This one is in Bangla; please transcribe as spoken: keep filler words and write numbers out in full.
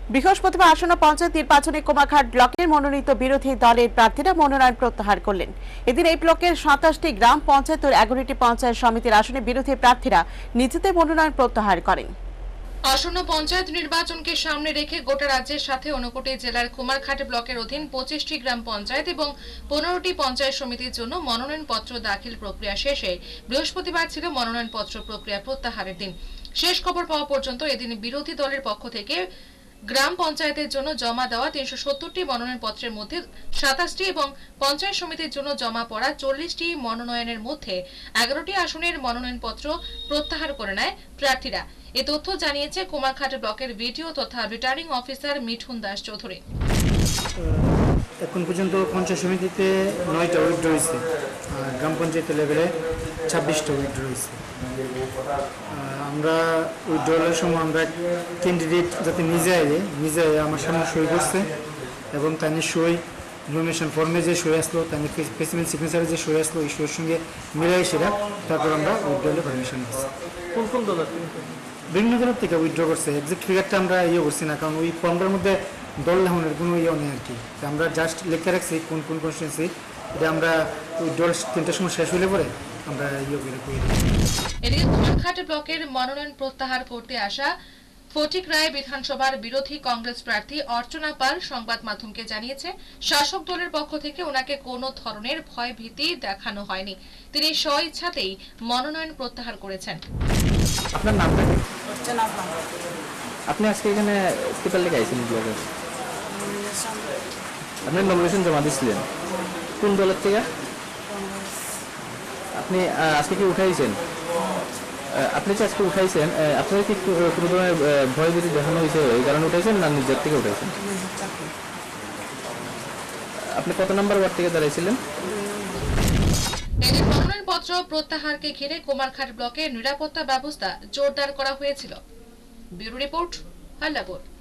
বৃহস্পতিবার আসন্ন পঞ্চায়েত নির্বাচনে কুমারঘাট ব্লকের মনোনীত বিরোধী দলের প্রার্থীরা মনোনয়ন প্রত্যাহার করলেন। এদিন এই ব্লকের সাতাশটি গ্রাম পঞ্চায়েত ও এগারোটি পঞ্চায়েত সমিতির আসনে বিরোধী প্রার্থীরা নিজেদের মনোনয়ন প্রত্যাহার করেন। আসন্ন পঞ্চায়েত নির্বাচনকে সামনে রেখে গোটা রাজ্যের সাথে ঊনকোটি জেলার কুমারঘাট ব্লকের অধীন পঁচিশটি গ্রাম পঞ্চায়েত এবং পনেরোটি পঞ্চায়েত সমিতির জন্য মনোনয়নপত্র দাখিল প্রক্রিয়া শেষে বৃহস্পতিবার ছিল মনোনয়নপত্র প্রক্রিয়া প্রত্যাহারের দিন। শেষ খবর পাওয়া পর্যন্ত এদিন বিরোধী দলের পক্ষ থেকে গ্রাম পঞ্চায়েতের জন্য জমা দেওয়া তিনশো সত্তরটি মনোনয়নপত্রের মধ্যে সাতাশটি এবং পঞ্চায়েত সমিতির জন্য জমা পড়া চল্লিশটি মনোনয়নের মধ্যে এগারোটি আসনের মনোনয়নপত্র প্রত্যাহার করে নেয় প্রার্থীরা। এ তথ্য জানিয়েছে কুমারঘাট ব্লকের ভিডিও তথা রিটার্নিং অফিসার মিঠুন দাস চৌধুরী। এখন পর্যন্ত পঞ্চায়েত সমিতিতে নয়টা উইথড্র হয়েছে, গ্রাম পঞ্চায়েত লেভেলে ছাব্বিশটা উইথড্র হয়েছে। আমরা উইথড্রলের সময় আমরা ক্যান্ডিডেট যাতে নিজে আইলে নিজে আমার সামনে সই করছে এবং তাই সই নমিনেশন ফর্মে যে সই আসলো তাই প্রেসিডেন্ট সিগনেচারে যে সই আসলো এই সইয়ের সঙ্গে মিলাই সেটা তারপর আমরা উইথড্রলে পারমিশন দিচ্ছি। কোন কোন দল বিভিন্ন দলের থেকে উইথড্র করছে, এক্সাক্ট ফিগারটা আমরা ইয়ে করছি না, কারণ ওই ফর্মটার মধ্যে দল লেখনের কোনো ইয়ে নেই আর কি। আমরা জাস্ট লিখে রাখছি কোন কোন কনস্টিটুয়েন্সি, এটা আমরা উইথড্র তিনটার সময় শেষ হলে পরে আমরা ইয়ে করে করি। এদিকে কুমারঘাট ব্লকের মনোনয়ন প্রত্যাহার করতে আসা ফটিক রায় বিধানসভার বিরোধী কংগ্রেস প্রার্থী অর্চনা পাল সংবাদ মাধ্যমকে জানিয়েছে, শাসক দলের পক্ষ থেকে ওনাকে কোনো ধরনের ভয় ভীতি দেখানো হয়নি। তিনি স্বইচ্ছাতেই মনোনয়ন প্রত্যাহার করেছেন। আপনার নামটা কি? আপনি আজকে এখানে পেপার লেখা আইছেন ব্লগে, আপনি নমিনেশন জমা দিয়েছিলেন কোন দলের থেকে? আপনি আজকে কি উঠাইছেন? আপনি যে আজকে উঠাইছেন আপনার কি কোনো ধরনের ভয় ভীতি দেখানো হয়েছে এই কারণে উঠাইছেন না নিজের থেকে উঠাইছেন? আপনি কত নম্বর ওয়ার্ড থেকে দাঁড়াইছিলেন? এদের মনোনয়নপত্র প্রত্যাহারকে ঘিরে কুমারঘাট ব্লকের নিরাপত্তা ব্যবস্থা জোরদার করা হয়েছিল। Bureau report, হাল্লাপুর।